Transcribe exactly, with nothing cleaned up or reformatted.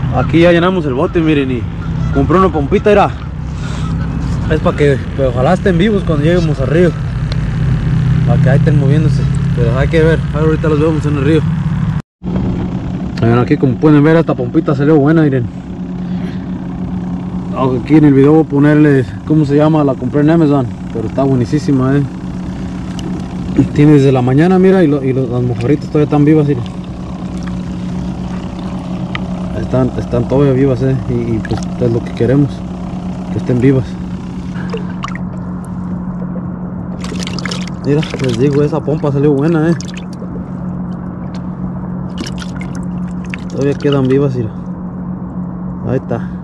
Aquí ya llenamos el bote, miren, y compré una pompita, era. Es para que pues, ojalá estén vivos cuando lleguemos al río. Para que ahí estén moviéndose. Pero hay que ver, ahorita los vemos en el río. Miren, aquí como pueden ver, esta pompita salió buena, miren. Aquí en el video voy a ponerle cómo se llama, la compré en Amazon, pero está buenísima, eh. Tiene desde la mañana, mira, y, lo, y lo, las mojaritas todavía están vivas, miren. Están, están todavía vivas, eh, y, y pues es lo que queremos, que estén vivas. Mira, les digo, esa pompa salió buena, eh. Todavía quedan vivas, mira. Ahí está.